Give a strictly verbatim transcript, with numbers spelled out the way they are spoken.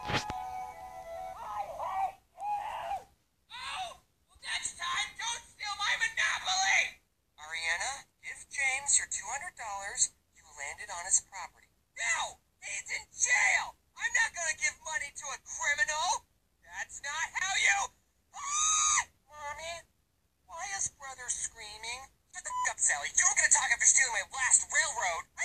I hate you! Oh! Well, next time, don't steal my Monopoly! Ariana, give James your two hundred dollars. You landed on his property. No! He's in jail! I'm not gonna give money to a criminal! That's not how you... Ah! Mommy? Why is brother screaming? Shut the f*** up, Sally. You don't get to talk after stealing my last railroad.